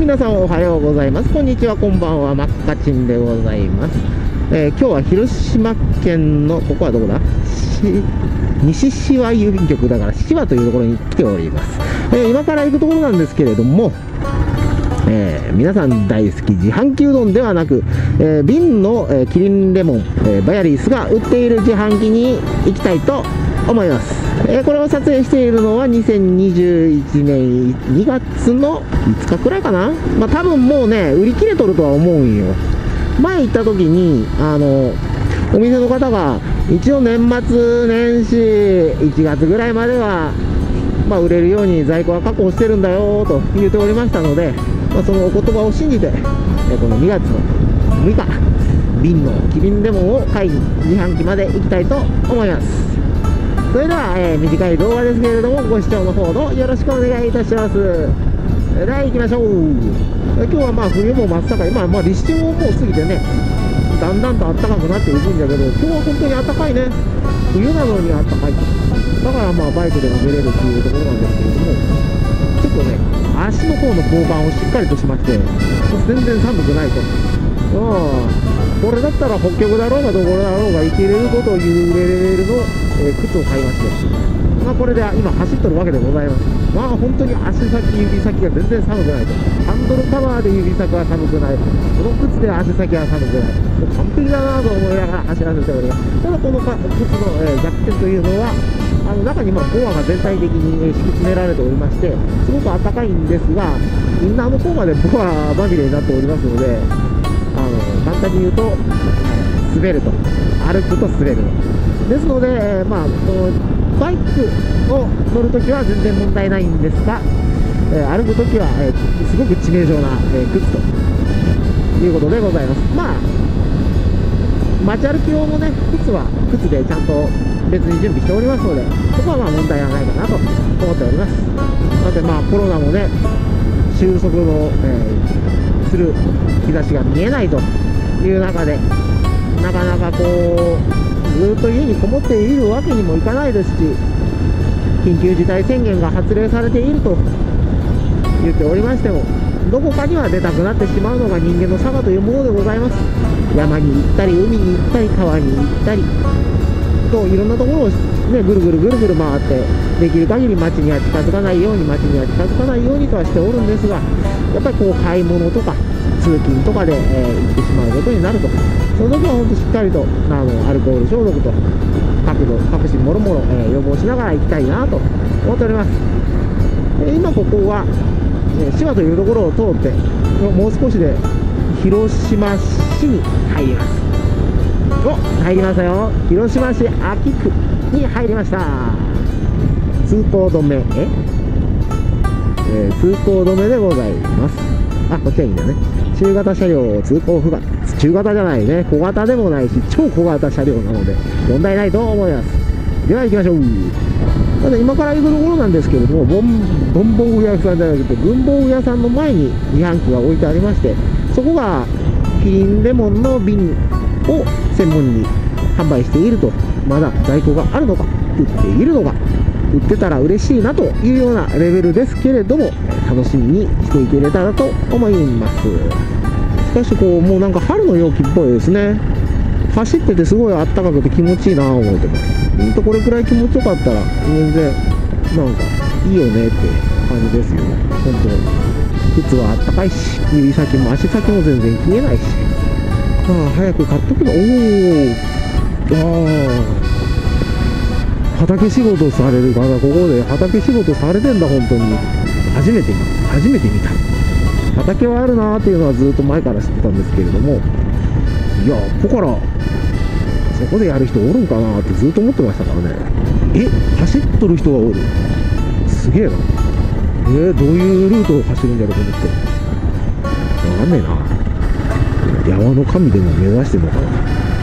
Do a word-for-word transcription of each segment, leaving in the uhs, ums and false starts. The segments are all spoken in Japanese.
皆さんおはようございます。こんにちは、こんばんは、マッカチンでございます。えー、今日は広島県の、ここはどこだ？し西志和郵便局だから、志和というところに来ております。えー、今から行くところなんですけれども、えー、皆さん大好き自販機うどんではなく、えー、瓶の、えー、キリンレモン、えー、バヤリースが売っている自販機に行きたいと思います。えー、これを撮影しているのはにせんにじゅういちねんにがつのいつかくらいかな。まあ多分もうね売り切れとるとは思うんよ。前行った時にあのお店の方が一応年末年始いちがつぐらいまではまあ売れるように在庫は確保してるんだよと言っておりましたので、まあ、そのお言葉を信じて、えー、このにがつのむいか瓶のキリンレモンを買いに自販機まで行きたいと思います。それでは、えー、短い動画ですけれどもご視聴の方のよろしくお願いいたします。では行きましょう。今日はまあ冬も真っ盛り、まあ、まあ立春ももう過ぎてねだんだんと暖かくなっていくんだけど、今日は本当に暖かいね。冬なのに暖かい。だからまあバイクでも出れるっていうところなんですけれども、ちょっとね足の方の防寒をしっかりとしまして、全然寒くないと。ああ、これだったら北極だろうがどこだろうが生きれることを言うレベルの、えー、靴を買いまして、まあ、これで今走ってるわけでございます。まあ本当に足先指先が全然寒くないと。ハンドルカバーで指先は寒くない、この靴で足先は寒くない、もう完璧だなと思いながら走らせております。ただこのか靴の、えー、弱点というのはあの中にまあコアが全体的に、えー、敷き詰められておりまして、すごく暖かいんですがインナーの方までコアまみれになっておりますので、あの簡単に言うと、滑ると、歩くと滑るですので、まあ、このバイクを乗るときは全然問題ないんですが、えー、歩くときは、えー、すごく致命傷な、えー、靴ということでございます。まあ街歩き用のね靴は靴でちゃんと別に準備しておりますので、そこはまあ問題はないかなと思っております。だってまあコロナもね収束の、えー、する兆しが見えないという中で、なかなかこうずっと家にこもっているわけにもいかないですし、緊急事態宣言が発令されていると言っておりましても、どこかには出たくなってしまうのが人間の差がというものでございます。山に行ったり海に行ったり川に行ったりといろんなところを、ね、ぐるぐるぐるぐる回って、できる限り街には近づかないように街には近づかないようにとはしておるんですが、やっぱりこう買い物とか通勤とかで、えー、行ってしまうことになると、その時は本当しっかりとあのアルコール消毒と角度各種もろもろ、えー、予防しながら行きたいなと思っております。で今ここは志和というところを通ってもう少しで広島市に入ります。お、入りましたよ。広島市安芸区に入りました。通行止めえ、えー、通行止めでございます。あ、こっちはいいんだね。中型車両通行不可。中型じゃないね、小型でもないし超小型車両なので問題ないと思います。では行きましょう。ただ今から行くところなんですけれども、ボンボンボン具屋さんじゃなくて文房具屋さんの前に自販機が置いてありまして、そこがキリンレモンの瓶を専門に販売していると。まだ在庫があるのか売っているのか、売ってたら嬉しいなというようなレベルですけれども、楽しみにしていけれたらと思います。しかしこうもうなんか春の陽気っぽいですね。走っててすごいあったかくて気持ちいいなと思ってます。ほんとこれくらい気持ちよかったら全然なんかいいよねって感じですよ。本当靴はあったかいし、指先も足先も全然冷えないし、ああ早く買っとけば。おお、ああ畑仕事される方、ここで畑仕事されてんだ。本当に初めて見初めて見た。畑はあるなーっていうのはずっと前から知ってたんですけれども、いやここからそこでやる人おるんかなーってずっと思ってましたからね。え、走っとる人がおる、すげえな。えー、どういうルートを走るんだろうと思って、わかんねえな。山の神でも目指してるのかな。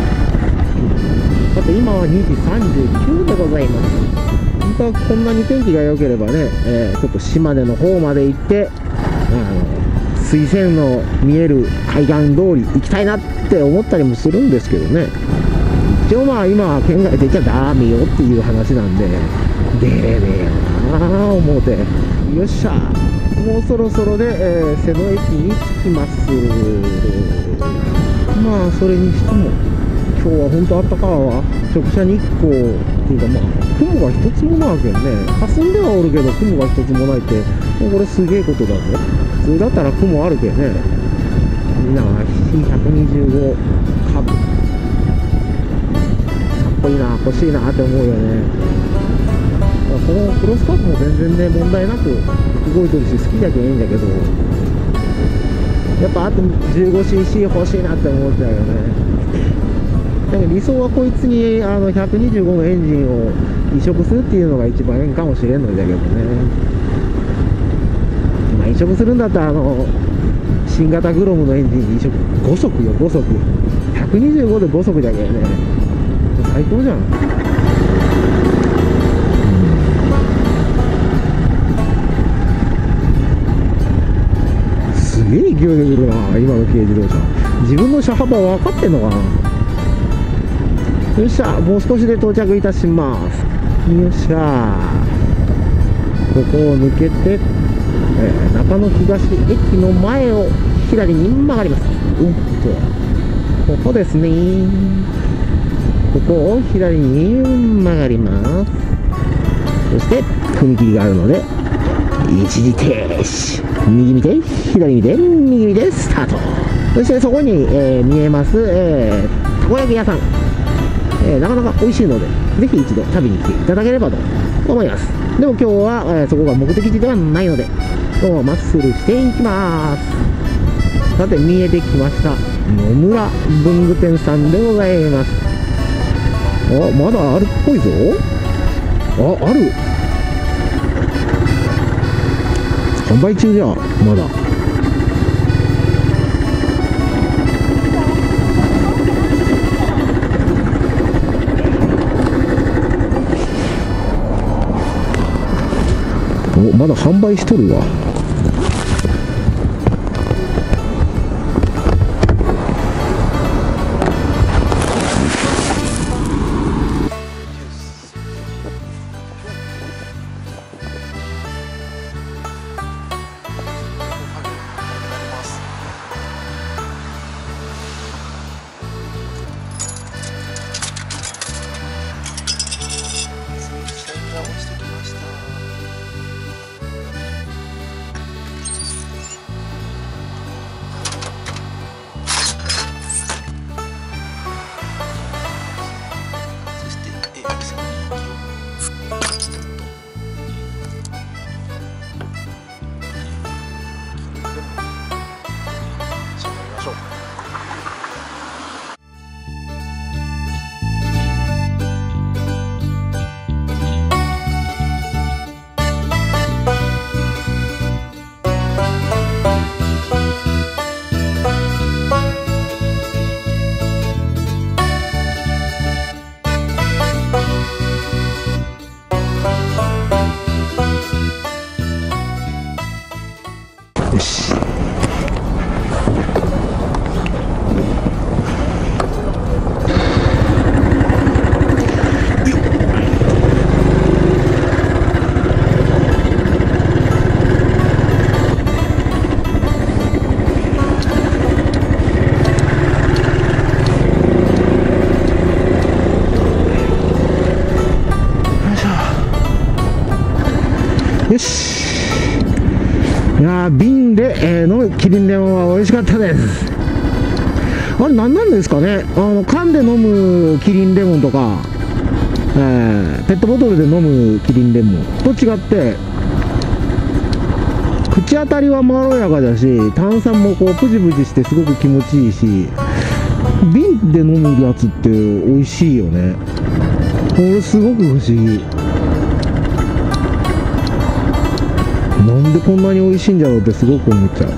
さて今はにじさんじゅうきゅうでございます。本当はこんなに天気が良ければね、えー、ちょっと島根の方まで行ってあの水仙の見える海岸通り行きたいなって思ったりもするんですけどね。一応まあ今は県外出ちゃダメよっていう話なんで出れねえよなあ思うて、よっしゃもうそろそろで、えー、瀬野駅に着きます。まあそれにしても今日は本当あったかわ。直射日光っていうか、まあ雲が一つもないけんね。霞んではおるけど雲が一つもないって、もうこれすげえことだぜ。普通だったら雲あるけんね。みんなは シーひゃくにじゅうご カブ、かっこいいな、欲しいなって思うよね。このクロスカーブも全然ね問題なく動いてるし好きだけいいんだけど、やっぱあと じゅうごシーシー 欲しいなって思っちゃうよね。だから理想はこいつにあのひゃくにじゅうごのエンジンを移植するっていうのが一番ええんかもしれんのだけどね。まあ移植するんだったらあの新型グロムのエンジン移植ご速よ、ご速ひゃくにじゅうごでご速だけどね、最高じゃん。すげえ勢いで来るな今の軽自動車。自分の車幅分かってんのかな。よっしゃ、もう少しで到着いたします。よっしゃ、ここを抜けて、えー、中野東駅の前を左に曲がります。うんとここですね。ここを左に曲がります。そして踏切があるので一時停止、右見て左見て右見てスタート。そしてそこに、えー、見えます、えー、たこ焼き屋さん、えー、なかなか美味しいのでぜひ一度食べに来ていただければと思います。でも今日は、えー、そこが目的地ではないので今日はマッスルしていきます。さて見えてきました、野村文具店さんでございます。あ、まだあるっぽいぞ。あ、ある、販売中じゃん、まだ。お、まだ販売しとるわ。よし、よし。いやー、瓶で、えー、飲むキリンレモンは美味しかったです。あれ何なんですかね、あの缶で飲むキリンレモンとか、えー、ペットボトルで飲むキリンレモンと違って口当たりはまろやかだし、炭酸もこうプチプチしてすごく気持ちいいし、瓶で飲むやつって美味しいよね。これすごく不思議。なんでこんなに美味しいんだろうってすごく思っちゃう。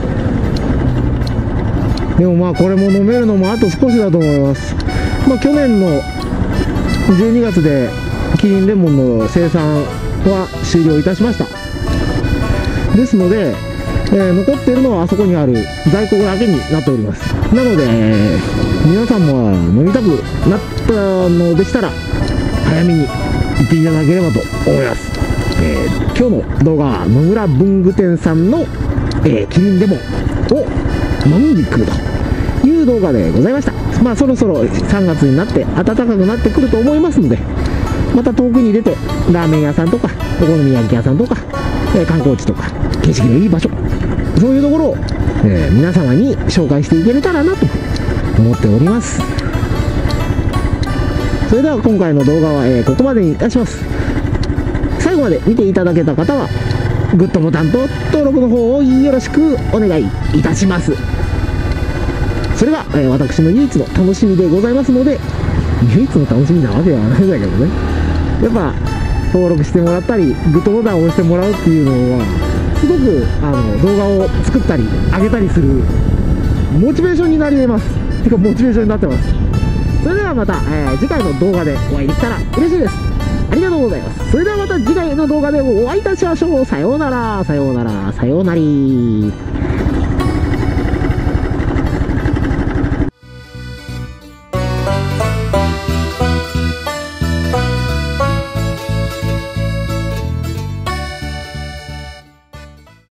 でもまあこれも飲めるのもあと少しだと思います。まあ去年のじゅうにがつでキリンレモンの生産は終了いたしました。ですので、えー、残っているのはあそこにある在庫だけになっております。なので、えー、皆さんも飲みたくなったのでしたら早めに行っていただければと思います。 えー、今日の動画は野村文具店さんの、えー、キリンレモンを飲みに来るという動画でございました。まあそろそろさんがつになって暖かくなってくると思いますので、また遠くに出てラーメン屋さんとかお好み焼き屋さんとか、えー、観光地とか景色のいい場所、そういうところを、えー、皆様に紹介していけれたらなと思っております。それでは今回の動画は、えー、ここまでにいたします。最後まで見ていただけた方はグッドボタンと登録の方をよろしくお願いいたします。それが、えー、私の唯一の楽しみでございますので、唯一の楽しみなわけではないんだけどね、やっぱ登録してもらったりグッドボタンを押してもらうっていうのはすごくあの動画を作ったり上げたりするモチベーションになり得ます。てかモチベーションになってます。それではまた、えー、次回の動画でお会いできたら嬉しいです。ありがとうございます。それではまた次回の動画でお会いいたしましょう。さようなら、さようなら、さようなり。